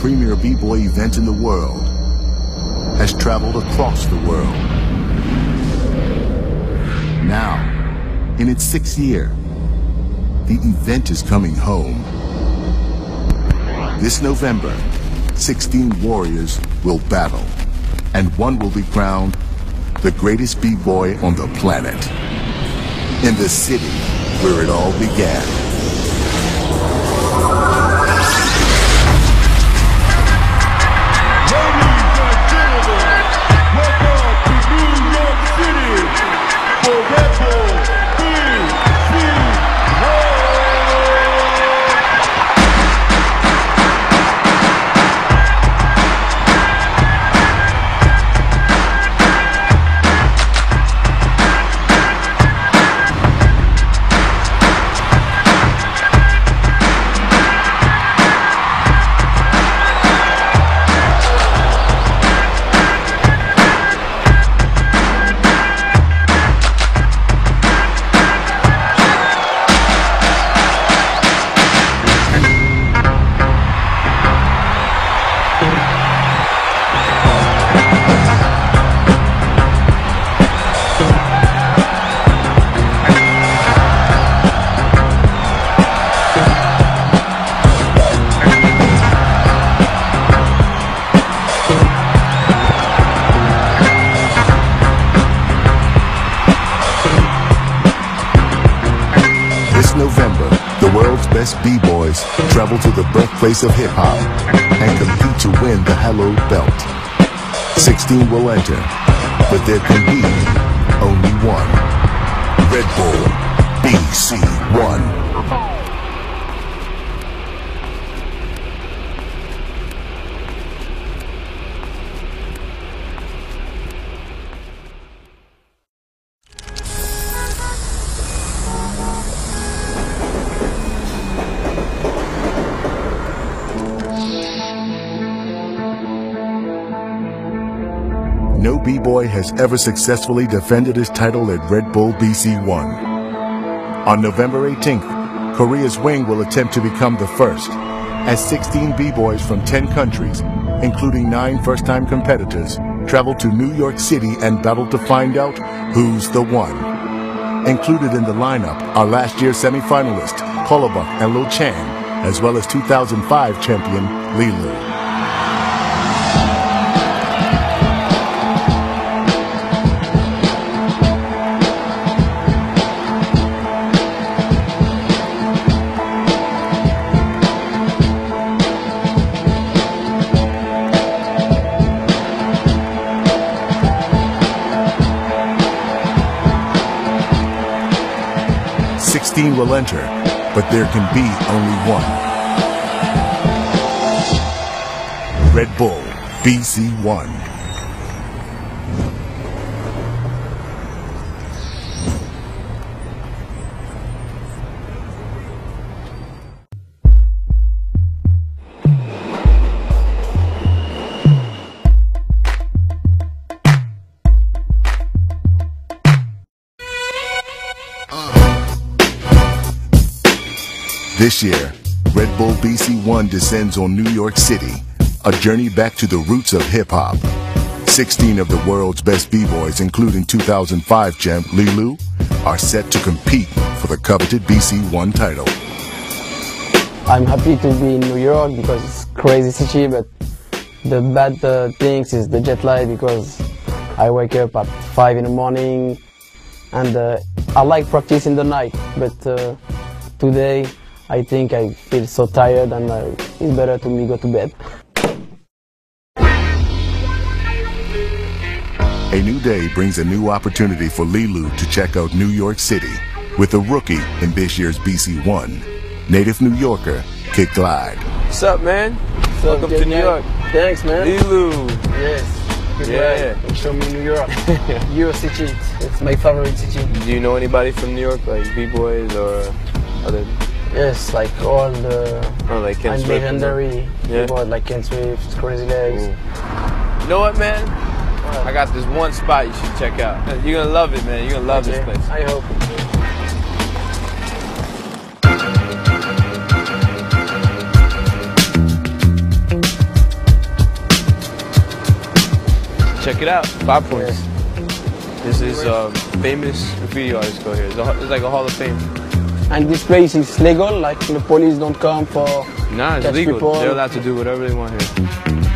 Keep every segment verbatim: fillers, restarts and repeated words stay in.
premier b-boy event in the world, has traveled across the world. Now, in its sixth year, the event is coming home. This November, sixteen warriors will battle, and one will be crowned the greatest b-boy on the planet, in the city where it all began. November, the world's best b-boys travel to the birthplace of hip-hop and compete to win the hallowed belt. sixteen will enter, but there can be only one. Red Bull B C one. No b-boy has ever successfully defended his title at Red Bull B C one. On November eighteenth, Korea's Wing will attempt to become the first, as sixteen b-boys from ten countries, including nine first-time competitors, travel to New York City and battle to find out who's the one. Included in the lineup are last year's semi-finalists Kolobok and Lo Chang, as well as two thousand five champion Lilu. sixteen will enter, but there can be only one. Red Bull B C one. This year, Red Bull B C one descends on New York City, a journey back to the roots of hip-hop. sixteen of the world's best b-boys, including two thousand five champ Lilu, are set to compete for the coveted B C one title. I'm happy to be in New York because it's a crazy city, but the bad uh, things is the jet lag, because I wake up at five in the morning, and uh, I like practice in the night, but uh, today I think I feel so tired, and uh, it's better to me go to bed. A new day brings a new opportunity for Lilu to check out New York City with a rookie in this year's B C one, native New Yorker Kid Glide. What's up, man? What's Welcome up, to New man? York. Thanks, man. Lilu. Yes. Good Yeah. ride. Show me New York. Your city. It's my favorite city. Do you know anybody from New York, like b-boys or other? Yes, like all the Oh, like Ken and Swift. legendary Yeah. people like Ken Swift, Crazy Legs. Ooh. You know what, man? I got this one spot you should check out. You're gonna love it, man. You're gonna love Okay, this place. I hope. check it out. Five Points. This is um, famous graffiti artist go here. It's, a, it's like a Hall of Fame. And this place is legal, like the police don't come for Nah, it's legal. People. They're allowed to do whatever they want here.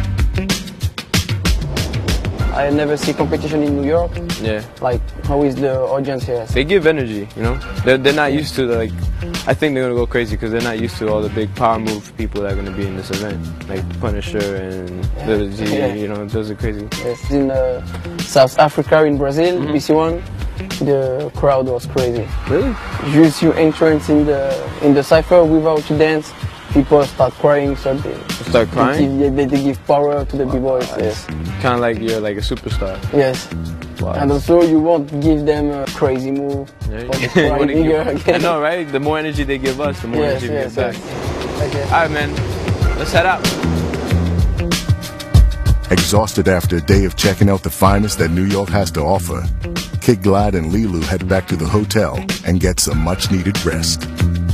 I never see competition in New York. Yeah. Like, how is the audience here? They give energy, you know? They're, they're not used to, the, like, I think they're going to go crazy because they're not used to all the big power move people that are going to be in this event. Like Punisher and Little G, yeah. You know, those are crazy. Yes, in uh, South Africa, in Brazil, mm-hmm. B C one, the crowd was crazy. Really? Just you entrance in the in the cypher without you dance, people start crying, so they start crying. They, they, they give power to the b-boys. Wow, yes. Kind of like you're like a superstar. Yes. Wow. And also you won't give them a crazy move. Yeah. Or cry bigger again. I know, right? The more energy they give us, the more yes, energy yes, we get yes. back. Okay. All right, man. Let's head out. Exhausted after a day of checking out the finest that New York has to offer, Kid Glide and Lilu head back to the hotel and get some much-needed rest.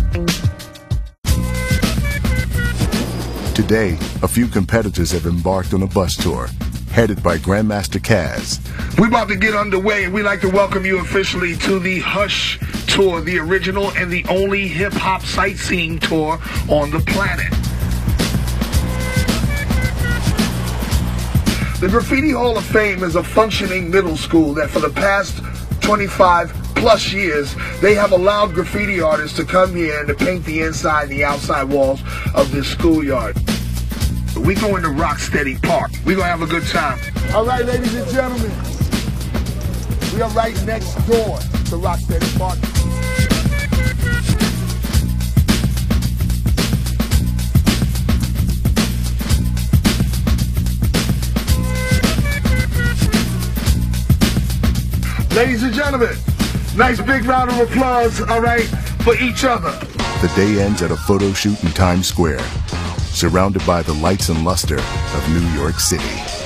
Today, a few competitors have embarked on a bus tour, headed by Grandmaster Caz. We're about to get underway, and we'd like to welcome you officially to the Hush Tour, the original and the only hip-hop sightseeing tour on the planet. The Graffiti Hall of Fame is a functioning middle school that for the past twenty-five plus years, they have allowed graffiti artists to come here and to paint the inside and the outside walls of this schoolyard. We going to Rocksteady Park. We're going to have a good time. All right, ladies and gentlemen, we are right next door to Rocksteady Park. Ladies and gentlemen, nice big round of applause, all right, for each other. The day ends at a photo shoot in Times Square, surrounded by the lights and luster of New York City.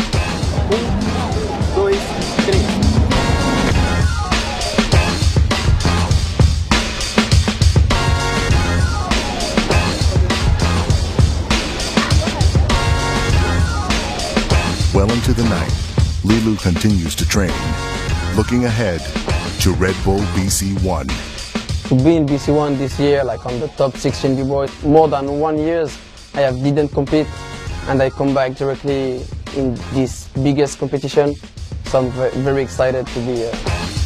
Well into the night, Lilu continues to train, looking ahead to Red Bull B C one. To be in B C one this year, like on the top sixteen b-boys, more than one years, I have didn't compete, and I come back directly in this biggest competition, so I'm very, very excited to be here.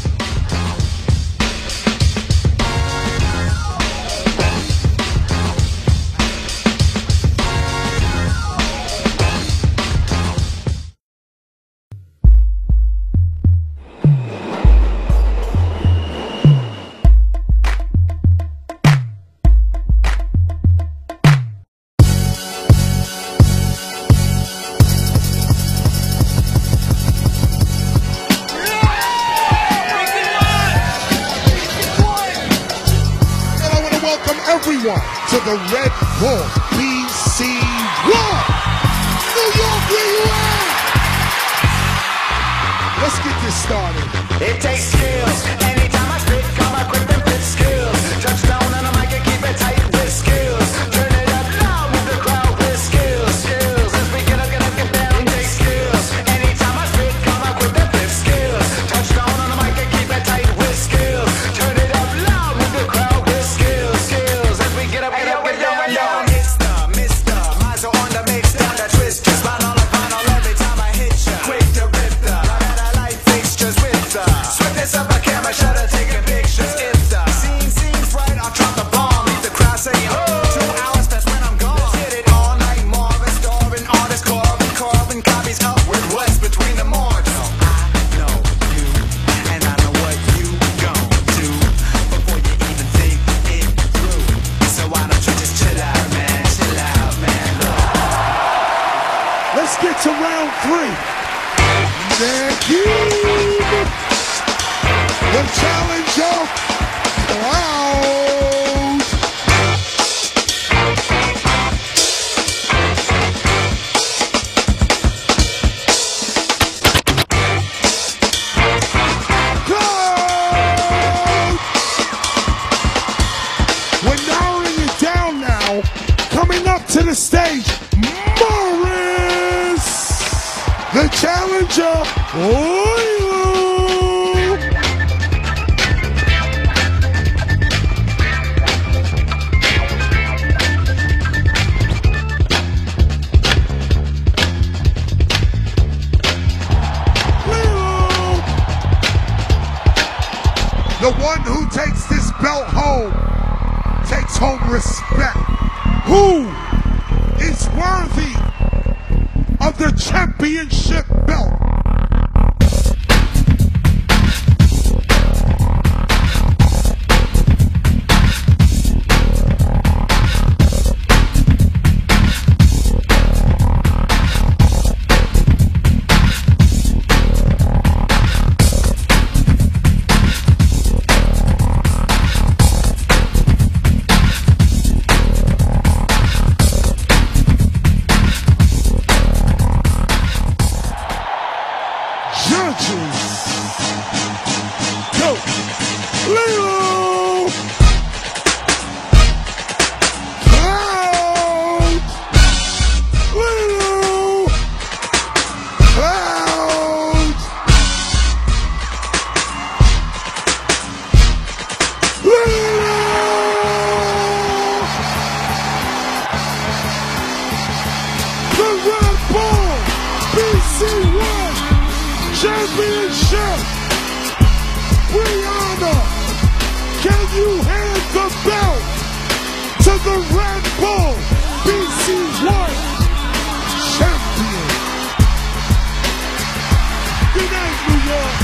Everyone to the Red Bull B C one. New York, where you at? Let's get this started. It takes skills. Anytime I spit, come equipped and fit skills. Touchdown on the mic and keep it tight with skills. Turn it up loud with the crowd with skills. Skills. As we get up, get up, get down. It takes skills. Anytime I spit, come equipped and fit skills. Touchdown on the mic and keep it tight with skills. Turn it up loud with the crowd with skills. Skills. As we get up, get up, get down. Yo, Mister, Mister, Miser on the mix, down the twist. Just spot on the final every time I hit ya. Quick to rip the, I got a light fixtures with the. Swiftness of a camera shutter taking pictures. If the scene seems right, I'll drop the bomb. Leave the crowd saying, oh, two hours, that's when I'm gone. Let's hit it all night, Marvin, starving artists, carving, carving copies up with what's between the margins. I know you, and I know what you gon' do before you even think it through. So why don't you just chill out, man, chill out, man. Let's get to round three. Thank you. The challenger round. Go! We're narrowing it down now. Coming up to the stage, Morris, the challenger. Ninja Lilo. The one who takes this belt home takes home respect. Who is worthy of the championship belt? Championship! Brianna, can you hand the belt to the Red Bull B C one champion? Good night, New York!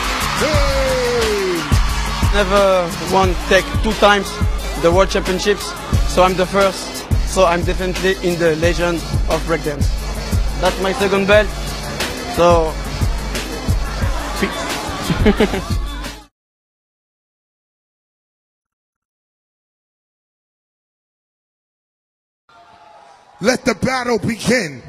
Hey! Never won tech two times the World Championships, so I'm the first. So I'm definitely in the legend of breakdance. That's my second belt. So. Let the battle begin.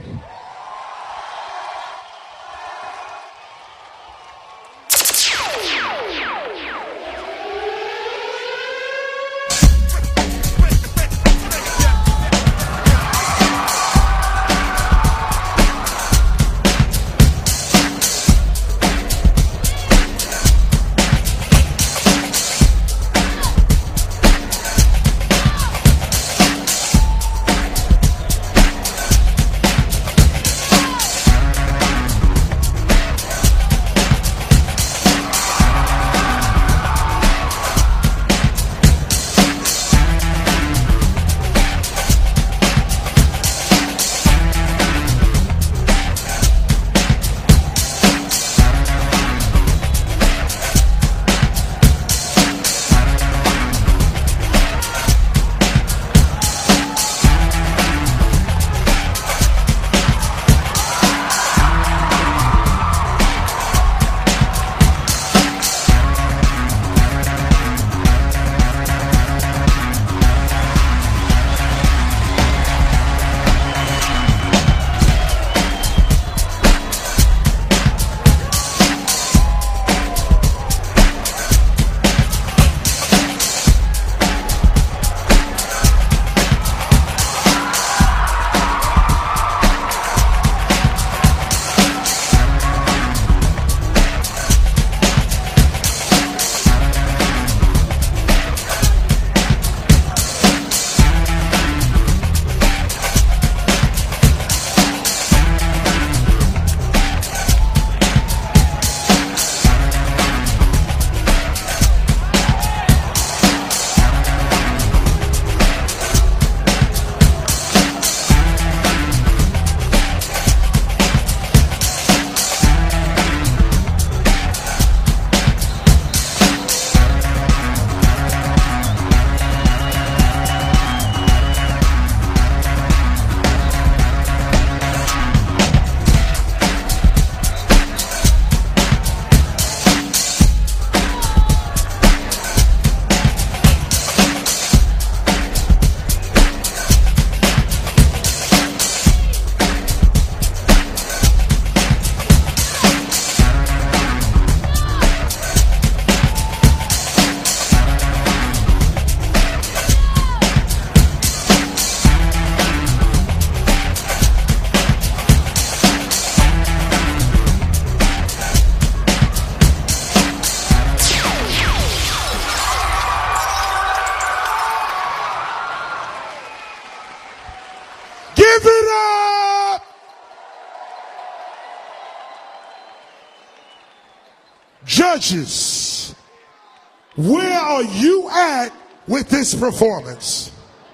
Judges, where are you at with this performance?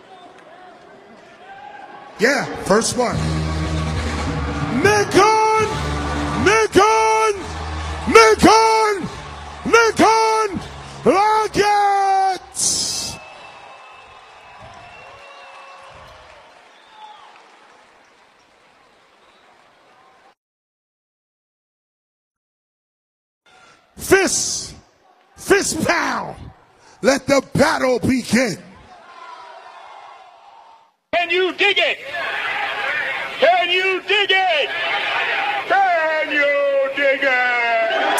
Yeah, first one. Nikon! Nikon! Nikon! Nikon! Lockett! Fist, fist pound. Let the battle begin. Can you dig it? Can you dig it? Can you dig it?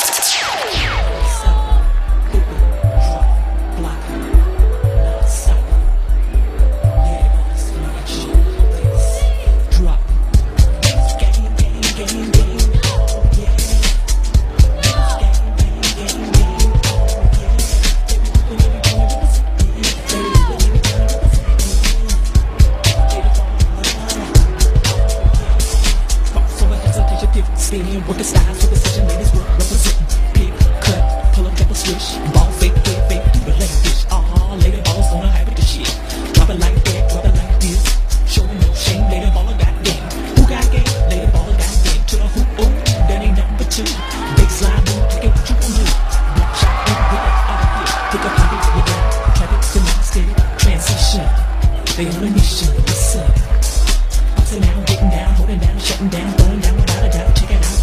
Work the styles for precision, ladies work representing. Pick, cut, pull up, double switch. Ball fake, fake, fake, do it like this. All lady balls on a high with the shit. Drop it like that, drop it like this. Show me no shame, lady baller got game. Who got game? Lady baller got game. To the hoop, oh, that ain't number two. Big slide move, take it what you gon' do. Block shot, and whip it out of here. Pick up your beat with that. Trap it to my steady transition. They on a mission, listen. Bouncing down, getting down, holding down, shutting down, throwing down without a doubt. Check it out.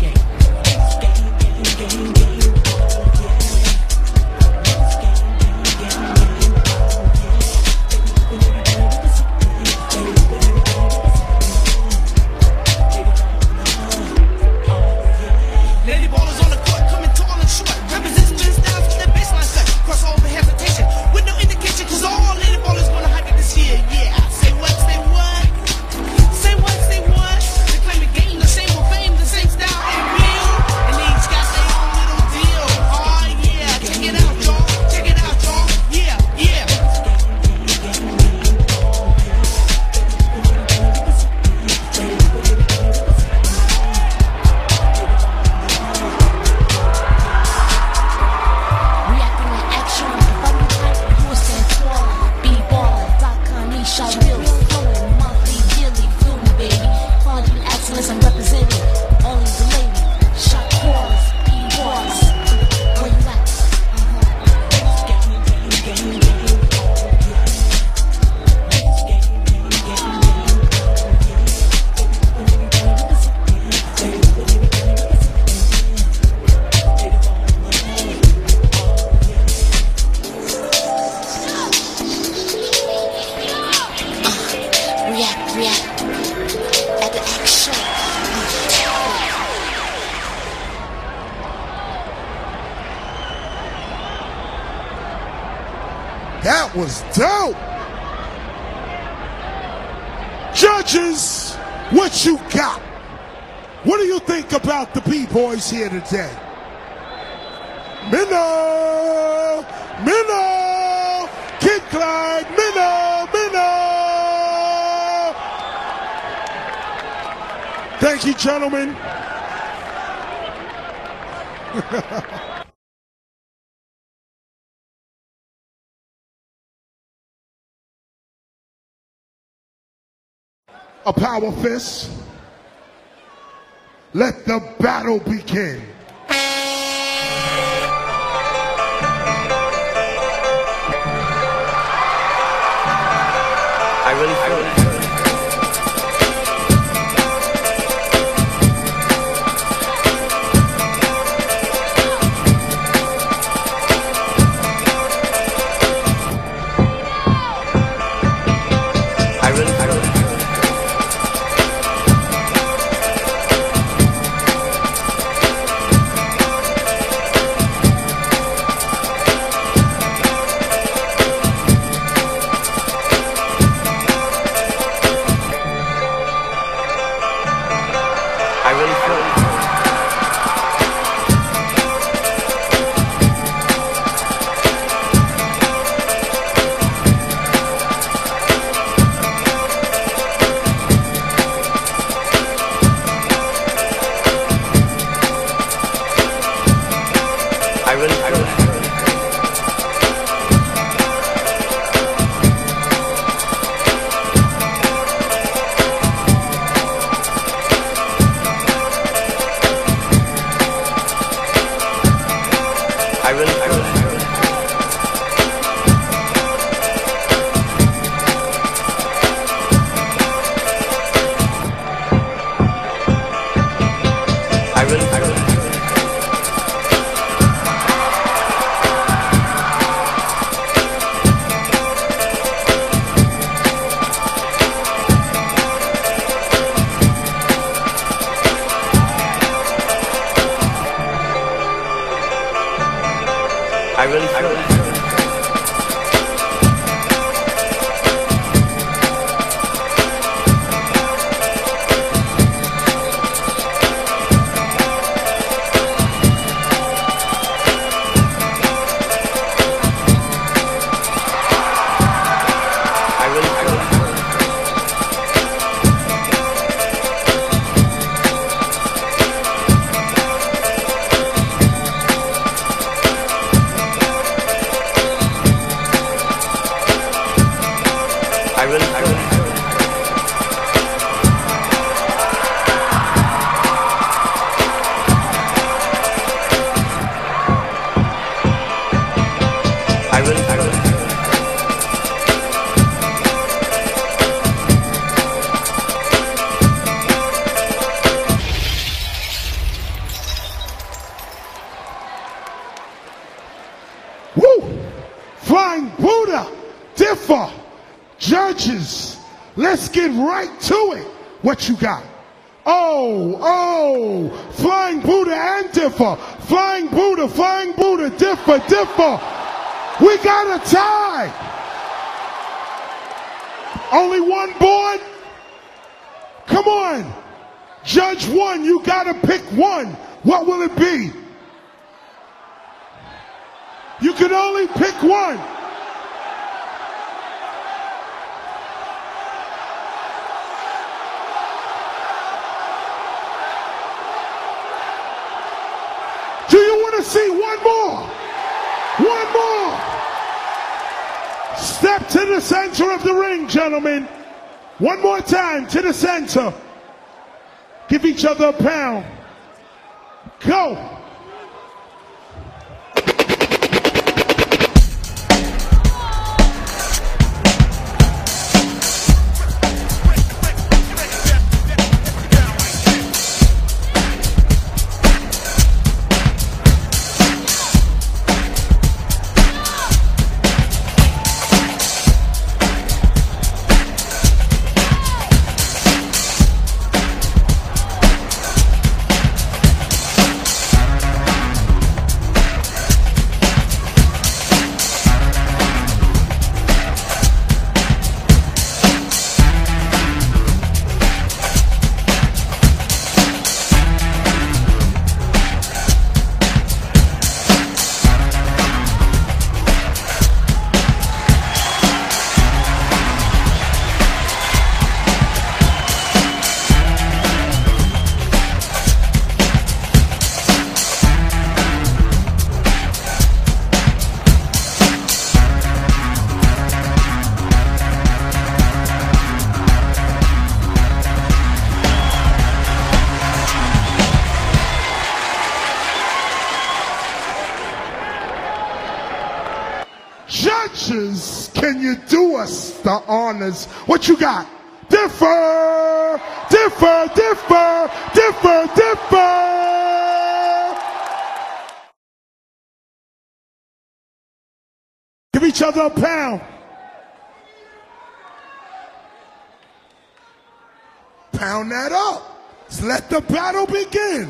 That was dope. Judges, what you got? What do you think about the B-boys here today? Minnow, Minnow, Kid Clyde, Minnow, Minnow. Thank you, gentlemen. A power fist. Let the battle begin. I really feel it. I really feel it. I really, I really, I really. I really, I really. I really, I really. I really, I really, I really. I really, I really. Woo! Flying Buddha, differ. Judges, let's get right to it. What you got? Oh, oh, Flying Buddha and differ. Flying Buddha, Flying Buddha, differ, differ. We got a tie. Only one board? Come on. Judge one, you gotta pick one. What will it be? You can only pick one. Do you want to see one more? One more. Step to the center of the ring, gentlemen. One more time to the center. Give each other a pound. Go. Judges, can you do us the honors? What you got? Differ, differ, differ, differ, differ. Give each other a pound. Pound that up. Let's let the battle begin.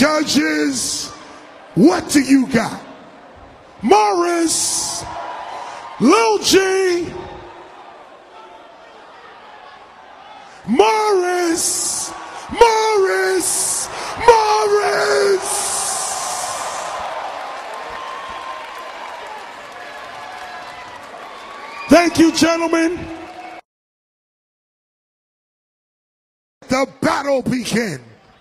Judges, what do you got? Morris, Lil G, Morris, Morris, Morris. Thank you, gentlemen. The battle begins.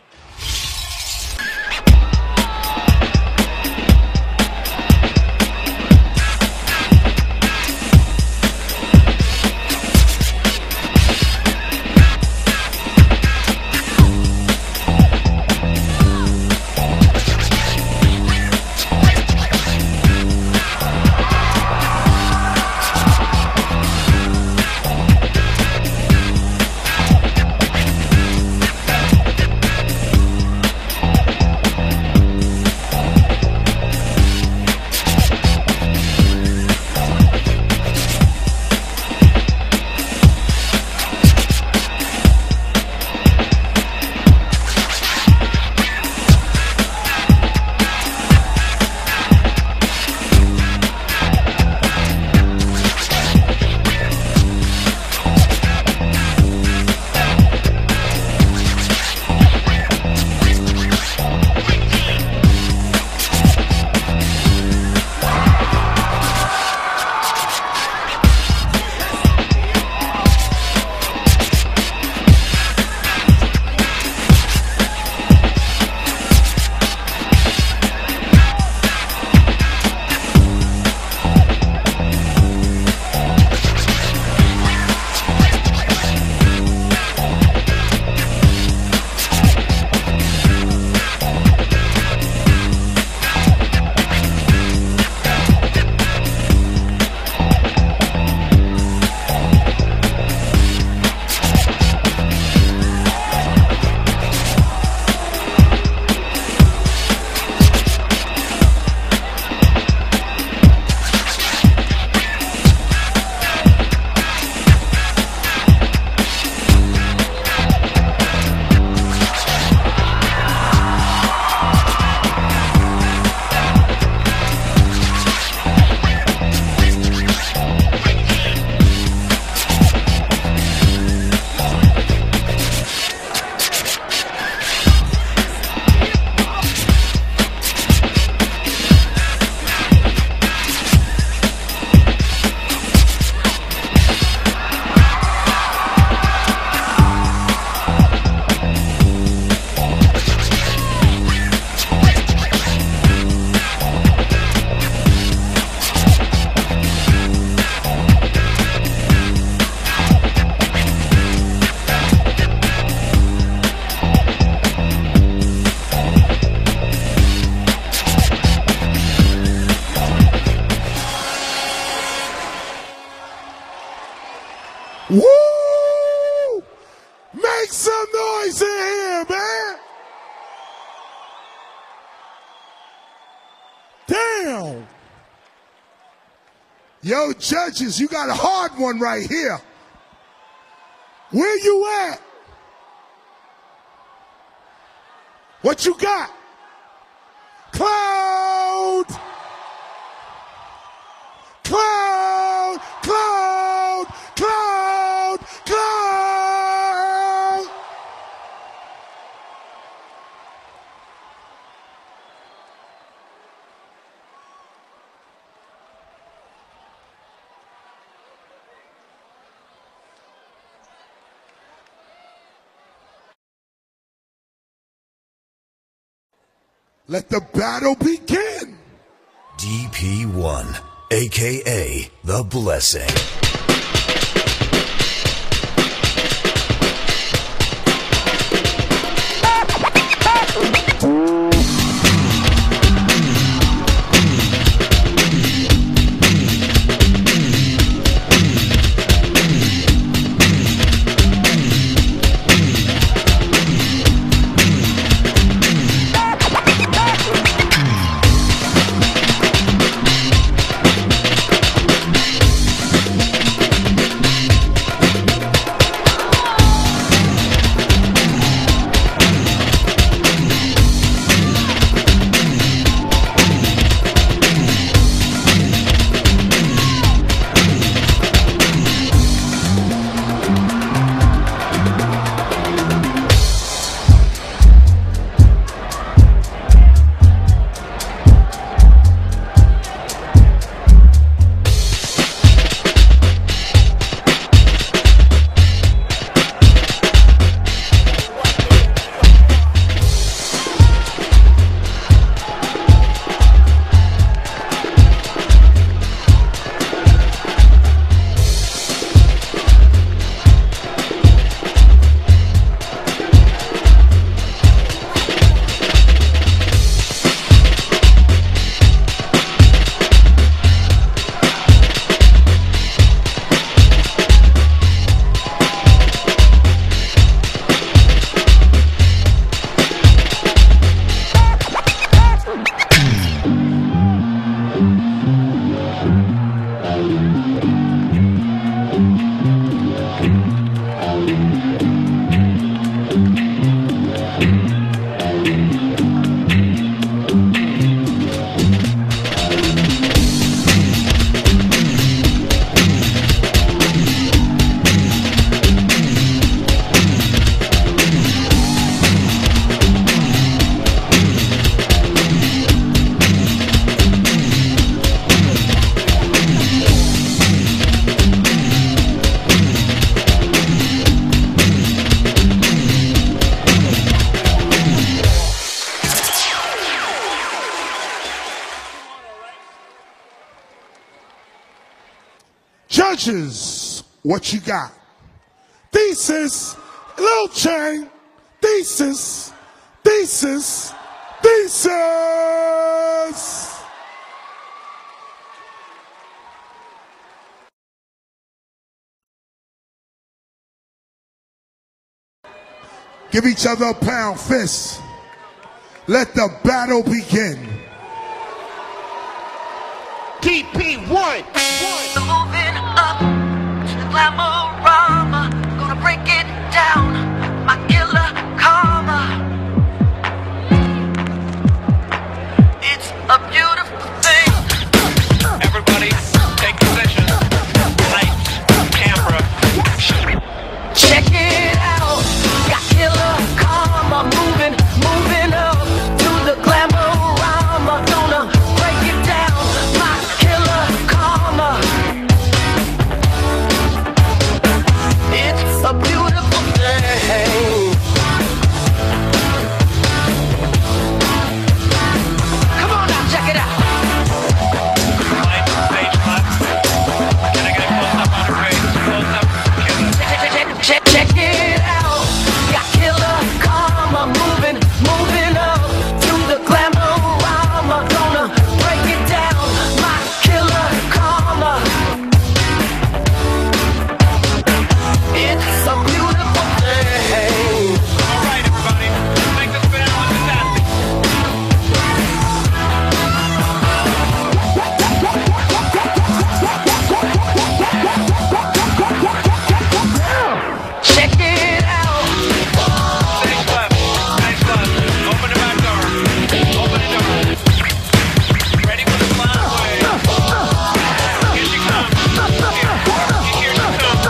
Woo! Make some noise in here, man! Damn! Yo, judges, you got a hard one right here. Where you at? What you got? Cloud! Cloud! Cloud! Cloud! Cloud! Let the battle begin. D P one, aka The Blessing. Judges, what you got? Thesis, Lil Chang, thesis, thesis, thesis. Give each other a pound fist. Let the battle begin. D P one. Moving up to the Glamorama, gonna break it down. My killer karma. It's a beautiful thing. Everybody, take position. Lights, camera, action. Check it out. Got killer karma, moving, moving up to the Glamorama, gonna break it down. My killer karma. It's a beautiful thing. Come on now, check it out. Lights, stage left. Can I get a close up on her face? Close up, killer. Check, check, check, check it out. Got killer karma, moving, moving up to the Glamorama, gonna break it down. My killer karma. It's a beautiful thing. All right, everybody, let's make this battle fantastic. Check it out. Stage left, stage left. Open the back door. Open the door. Ready for the flying away. Here she comes. Here, here she comes.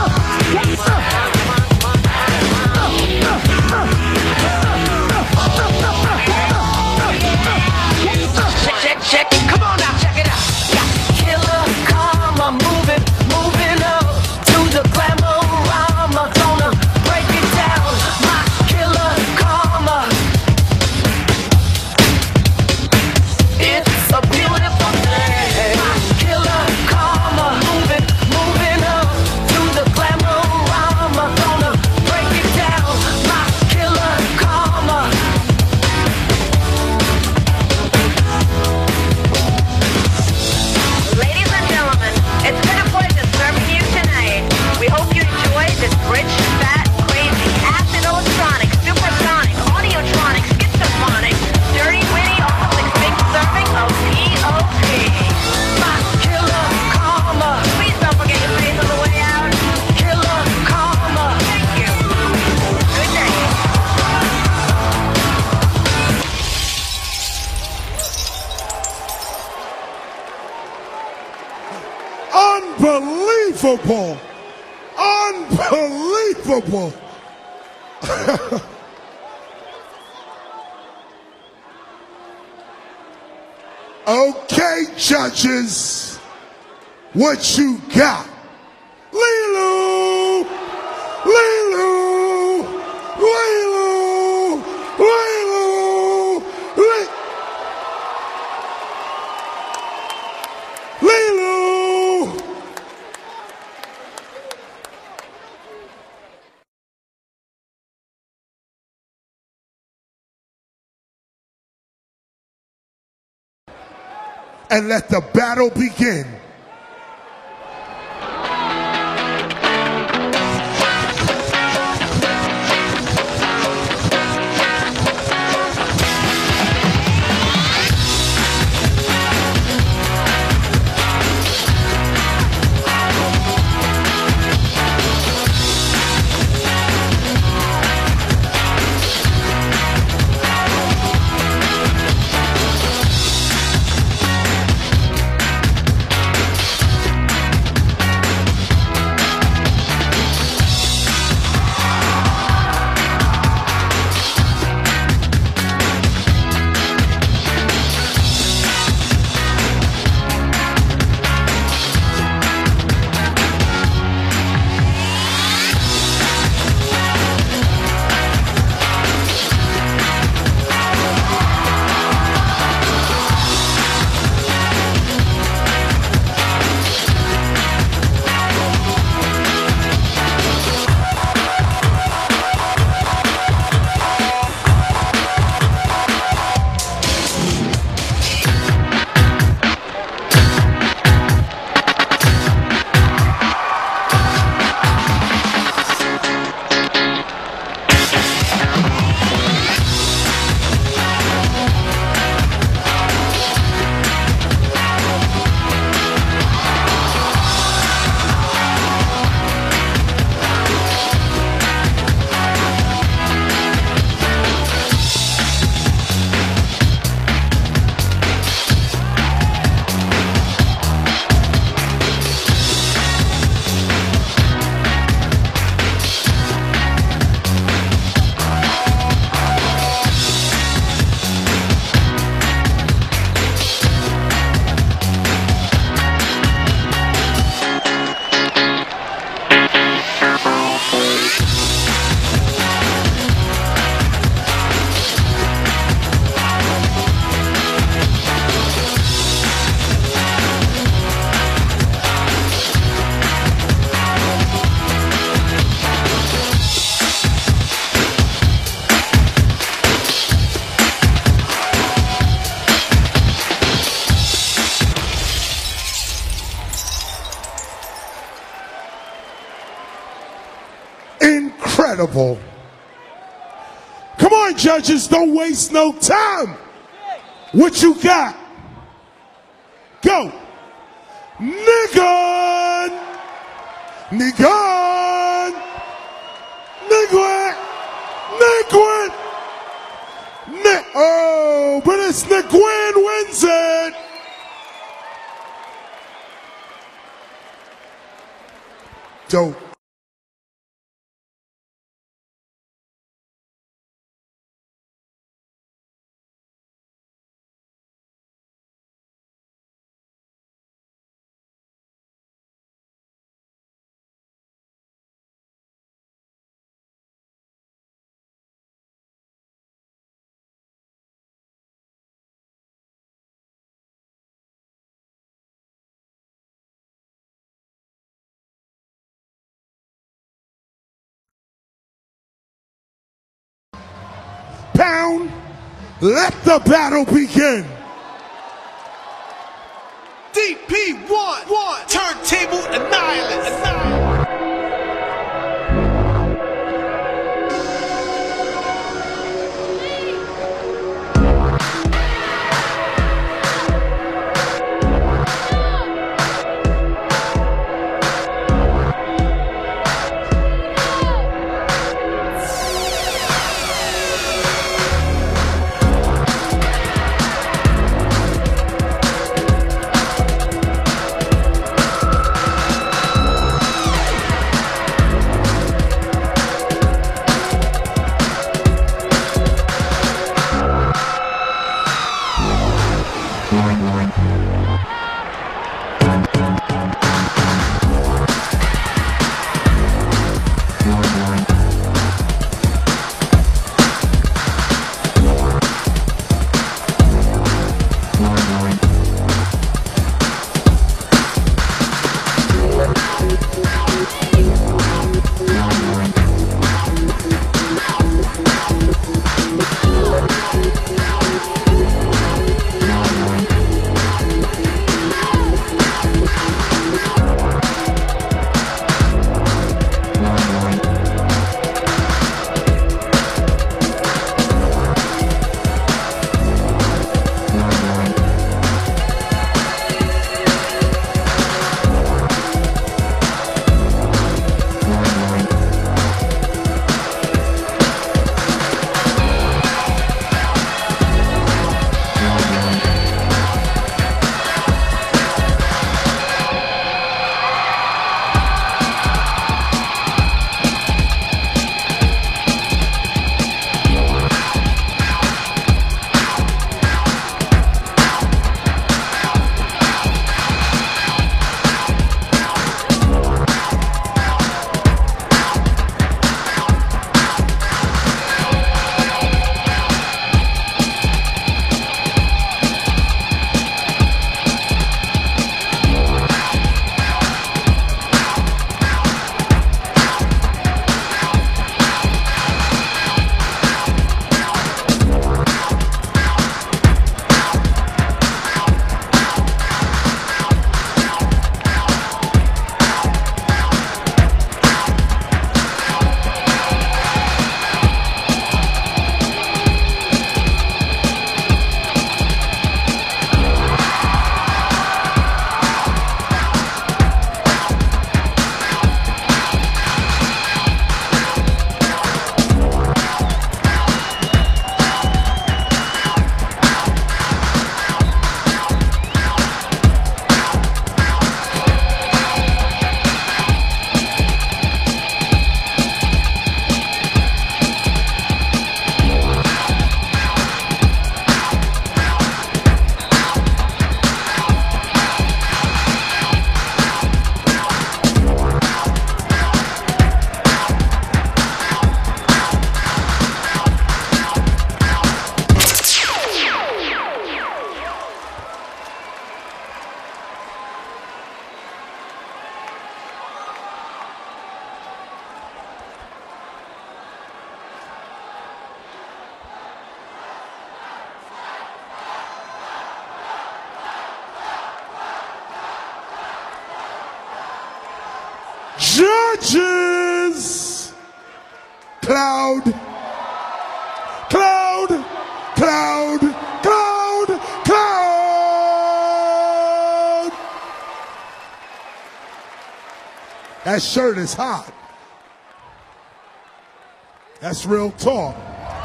Check, check, check. Come on now, check it out. Got killer karma, moving, moving up to the Glamorama, gonna break it down. My killer karma. It's a beautiful thing. My killer karma, moving, moving up to the Glamorama, gonna break it down. My killer karma. Ladies and gentlemen, it's been a pleasure serving you tonight. We hope you enjoyed this rich, fat, crazy, acid electronic, supersonic, audiotronic, schizophrenic, dirty, witty, alcoholic, serving of P O P. My killer karma. Please don't forget your face on the way out. Killer karma. Thank you. Good night. Unbelievable. Unbelievable. Okay, judges, what you got? Lilu! Lilu! Lilu! Lilu! Li- Lilu! And let the battle begin. incredible. Come on, judges, don't waste no time. What you got? Go. Nigga. Nigga. Nigga. Nigga. Ni- oh, but it's Nigga wins it. Dope. Pound, let the battle begin. D P one, one, turntable annihilus. Judges, Cloud, Cloud, Cloud, Cloud, Cloud. That shirt is hot. That's real talk.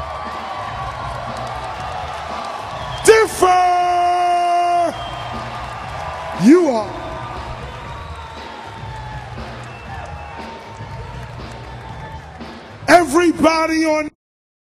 Differ. You are. Everybody on.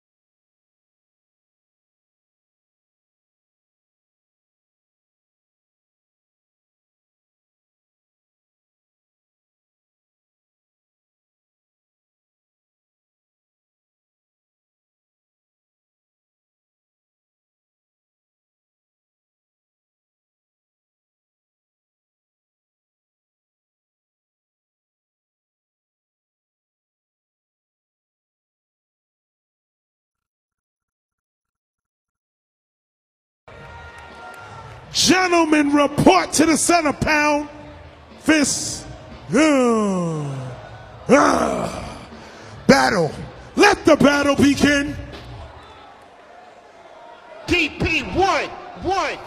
Gentlemen, report to the center pound. Fists. Uh, uh, battle. Let the battle begin. D P one, one,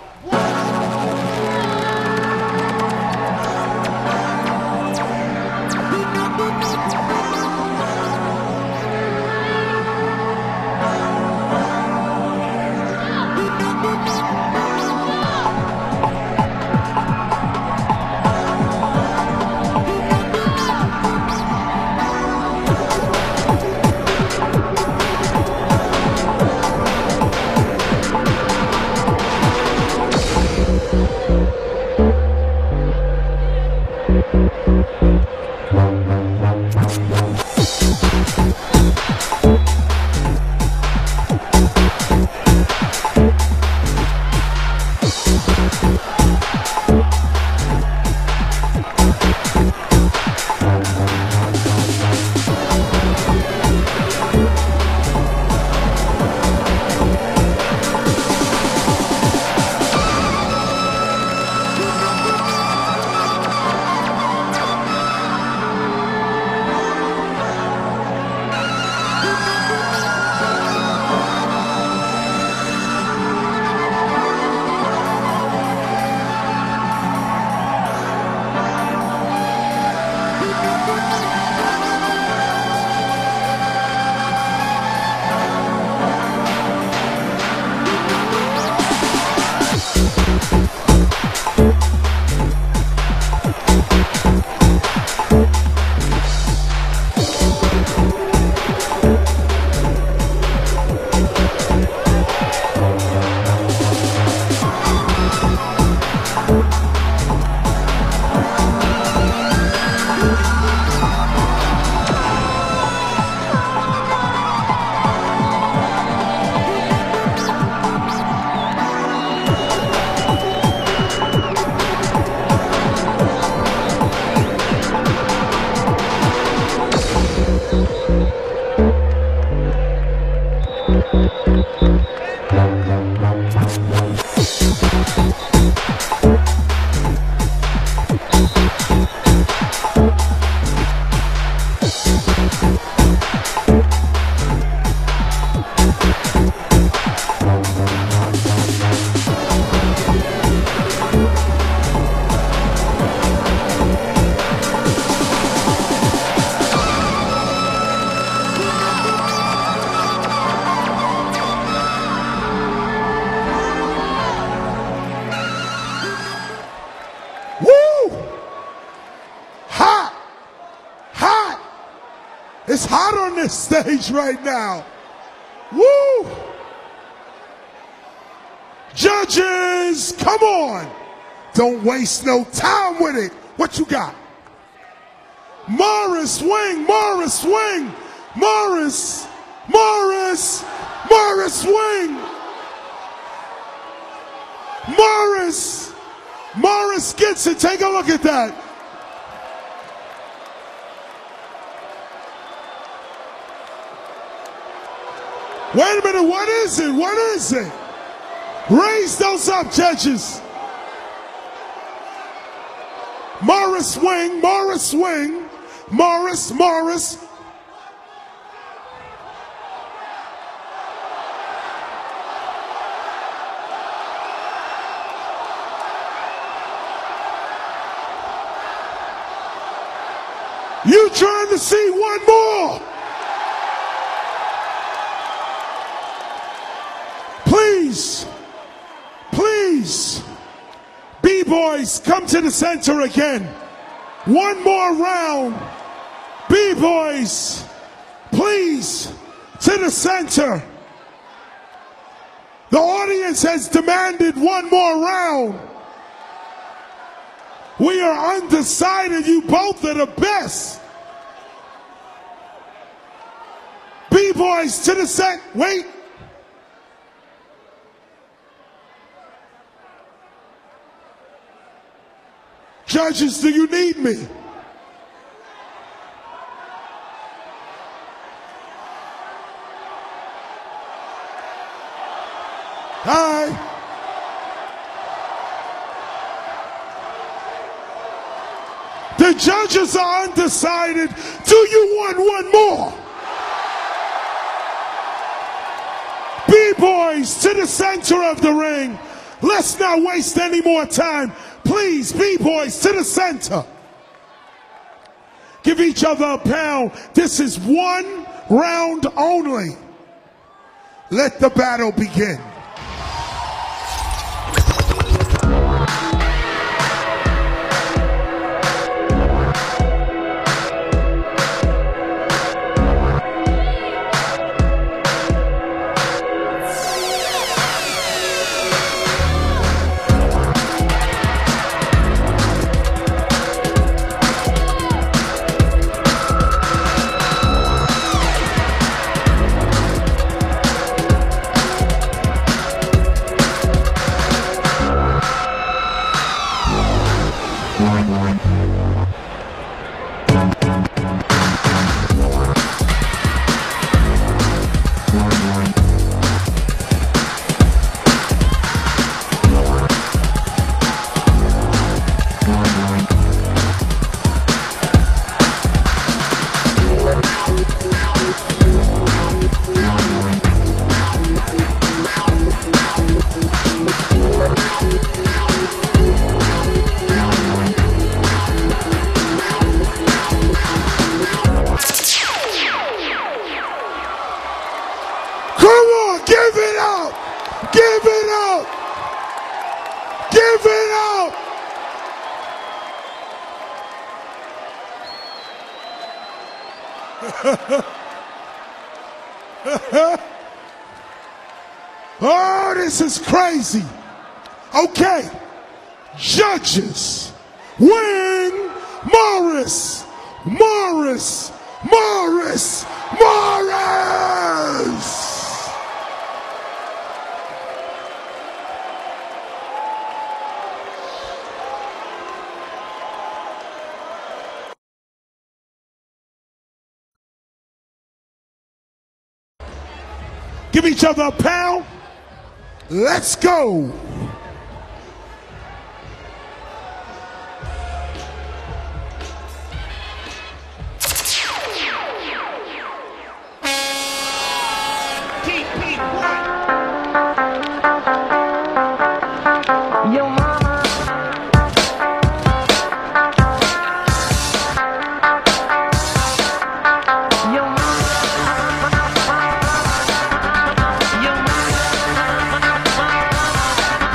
It's hot on this stage right now. Woo! Judges, come on. Don't waste no time with it. What you got? Morris, swing, Morris, swing. Morris, Morris, Morris, swing. Morris, Morris gets it. Take a look at that. Wait a minute, what is it? What is it? Raise those up, judges. Morris swing, Morris swing, Morris, Morris. You trying to see one more? Please, please, B-boys, come to the center again. One more round. B-boys, please, to the center. The audience has demanded one more round. We are undecided. You both are the best. B-boys, to the set. Wait. Judges, do you need me? Hi. The judges are undecided. Do you want one more? B-boys, to the center of the ring. Let's not waste any more time. Please, B-boys, to the center. Give each other a pound. This is one round only. Let the battle begin. Oh, this is crazy. Okay. Judges. Wing Morris. Morris. Morris. Morris. Give each other a pound. Let's go. Yo, mama. Yo, mama. Yo, mama.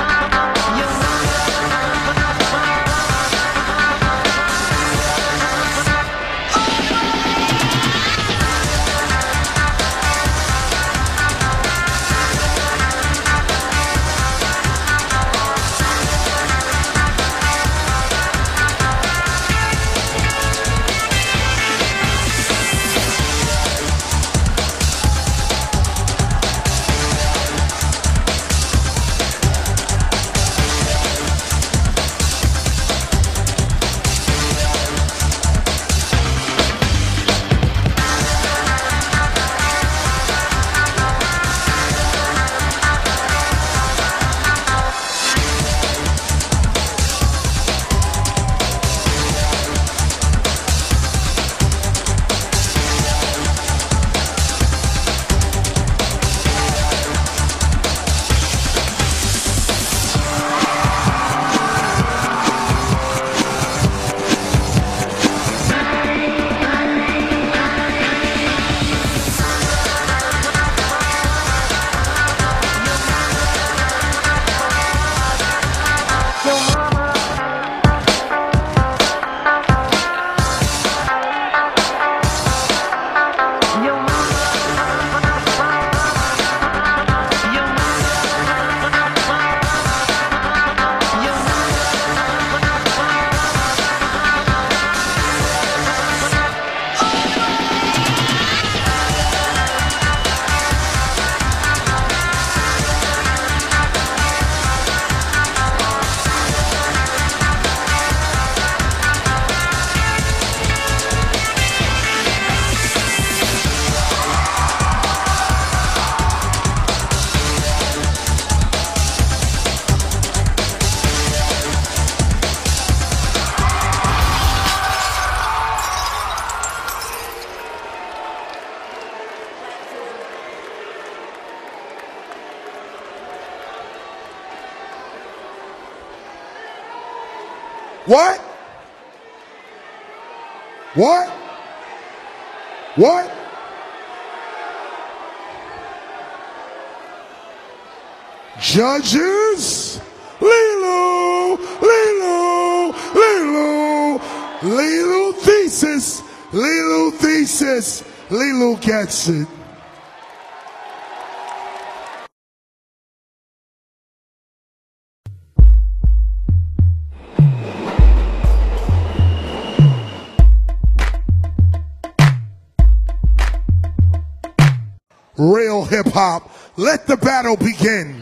What? What? What? Judges, Lilo, Lilo, Lilo, Lilo thesis, Lilo thesis, Lilo gets it. Real hip hop, let the battle begin.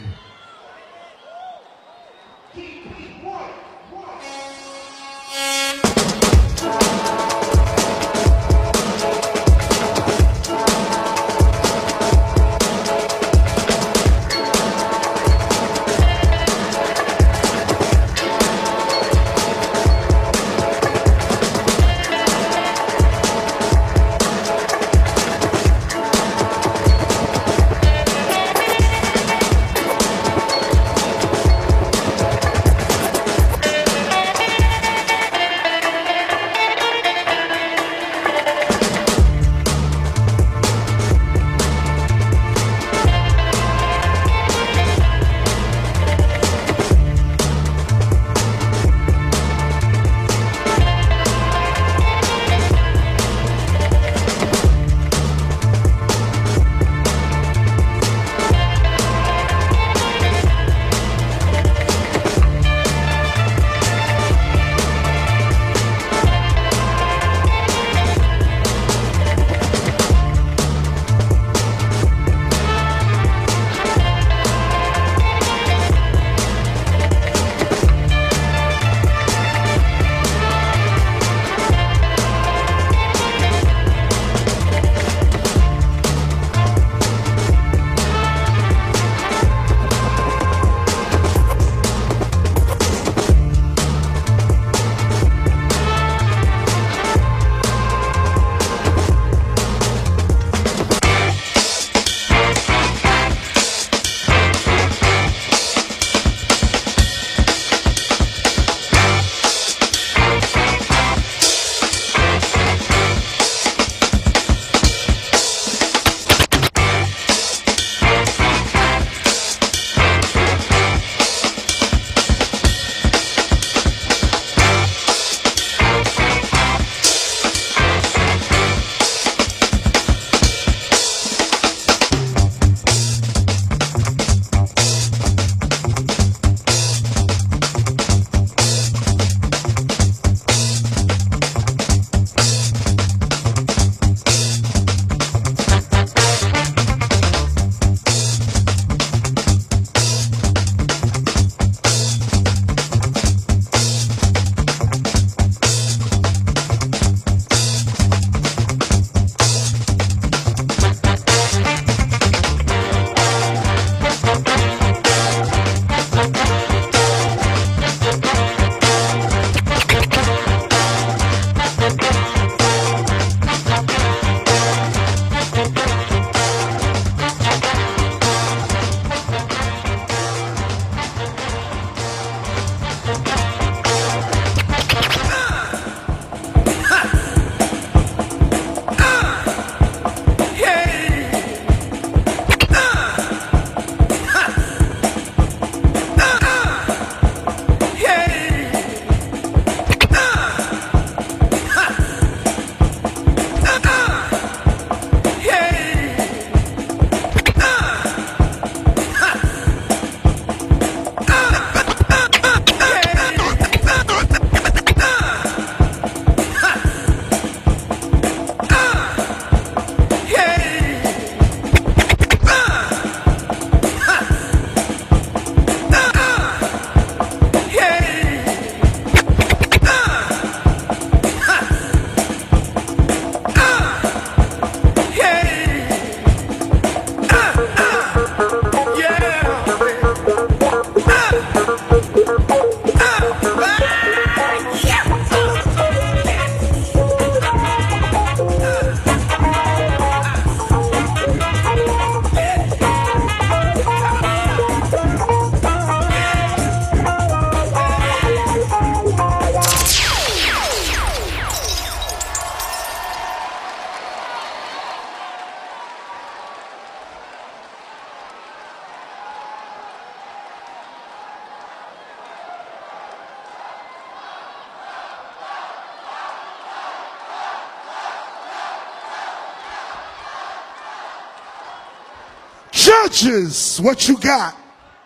Judges, what you got?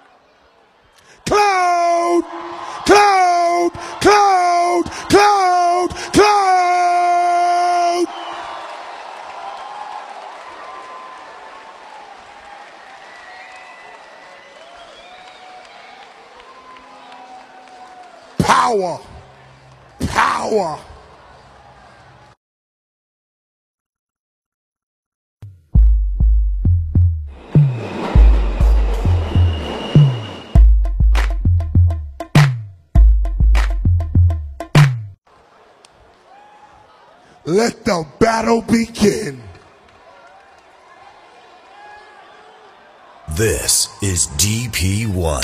Cloud, Cloud, Cloud, Cloud, Cloud. Power, power. Let the battle begin. This is D P one.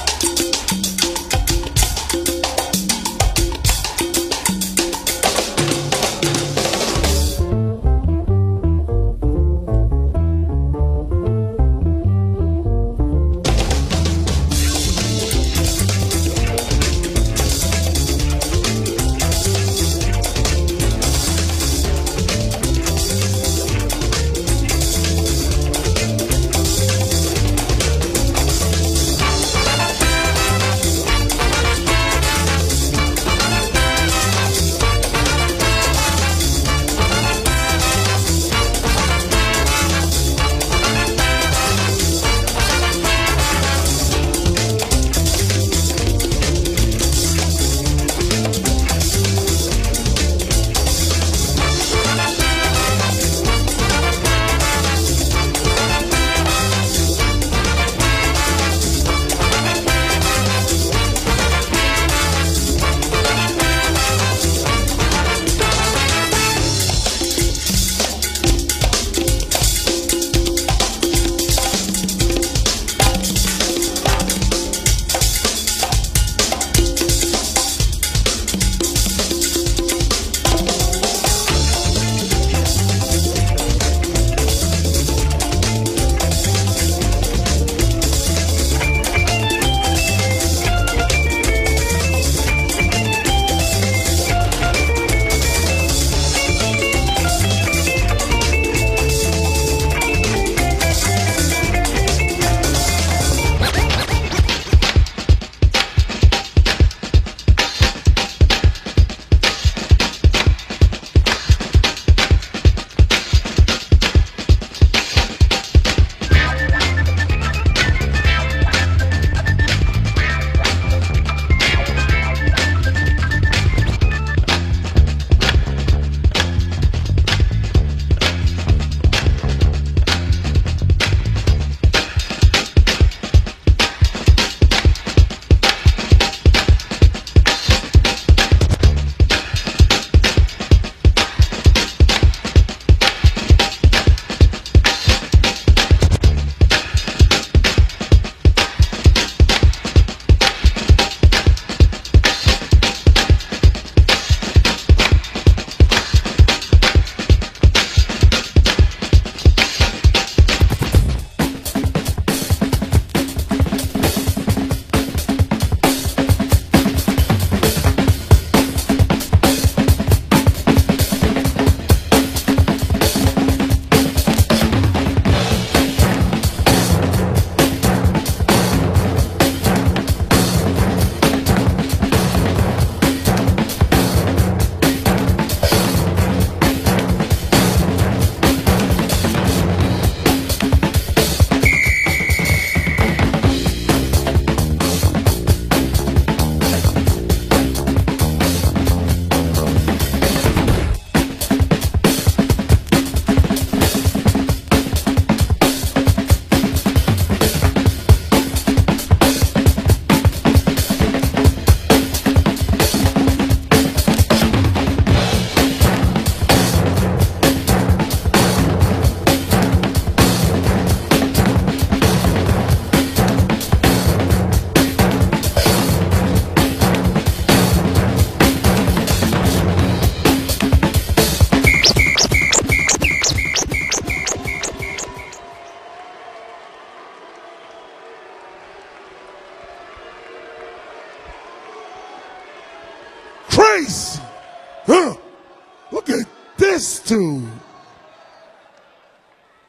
Crazy. Huh. Look at this dude.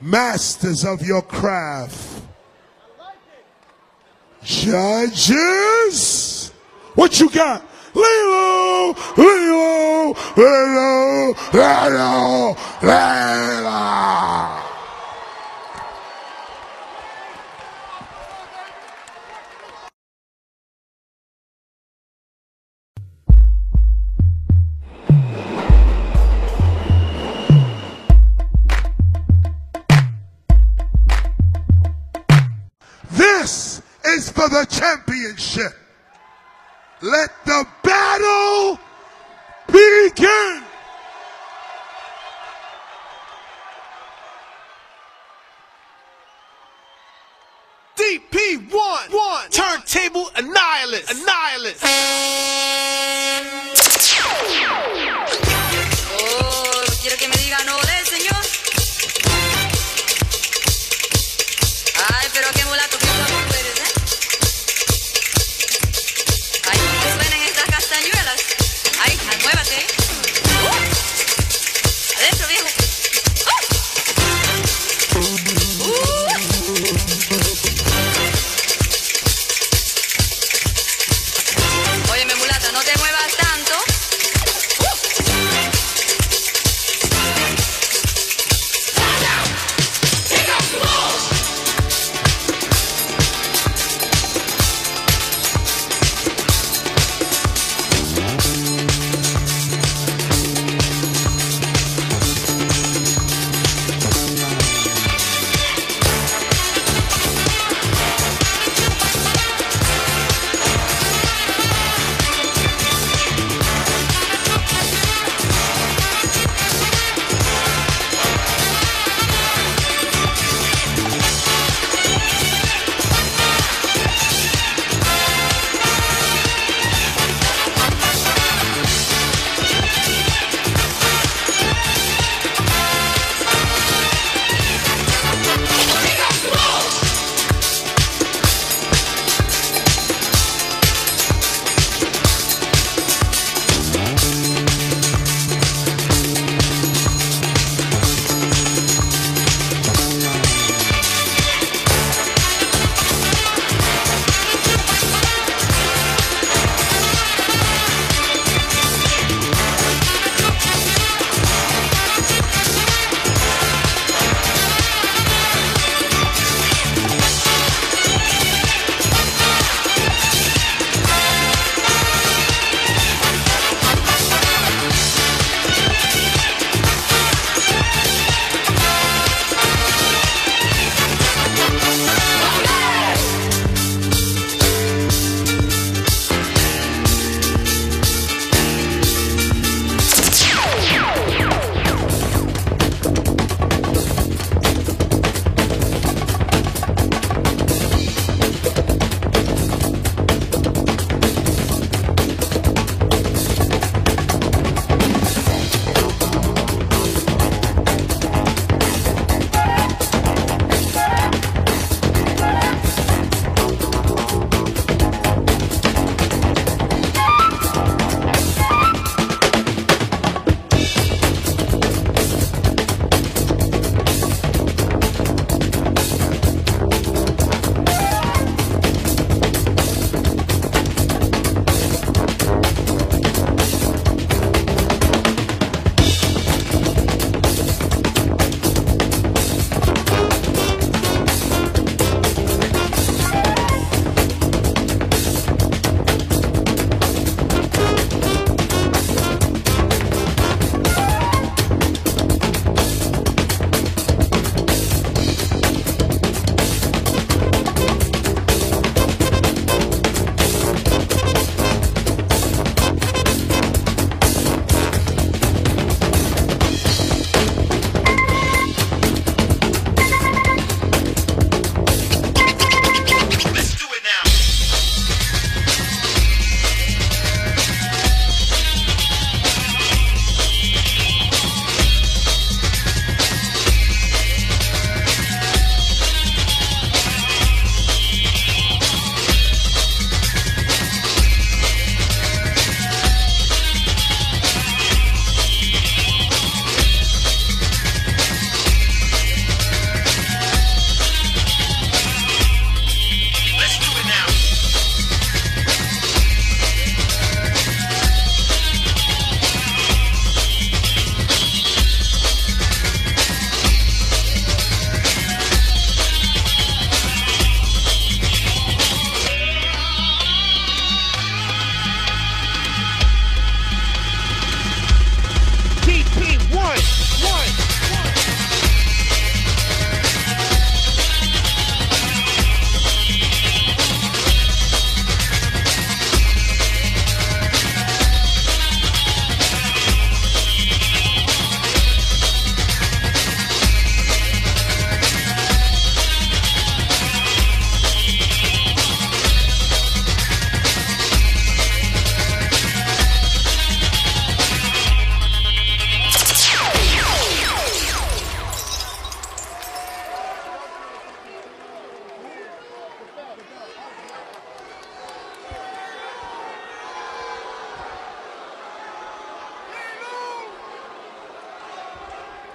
masters of your craft. Judges, what you got? Lilo, Lilo, Lilo, Lilo, Lilo. This is for the championship. Let the battle begin. D P one, one, turntable annihilus, annihilus. Oh, quiero que me digan ole, señor. Ay, pero qué mulato que guapo eres, ¿eh? Ay, que suenen estas castañuelas. Ay, muévate. Uh, adentro, viejo. Uh. Uh. Óyeme, mulata, no te muevas tanto.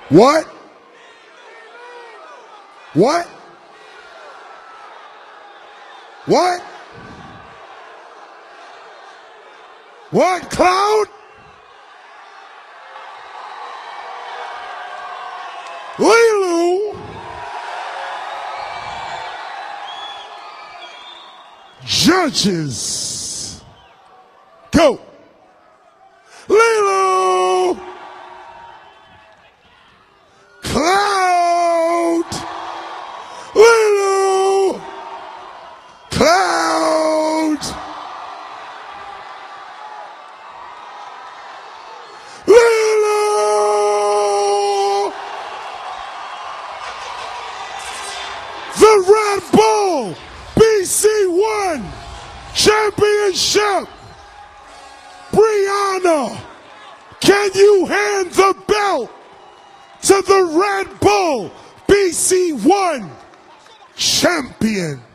What? What? What? What, Cloud? Lilu. Judges. Go. Lilu. Cloud. Lilu. Cloud. Lilu. The Red Bull B C one Championship. Brianna, can you hand the belt to the Red Bull B C one champion?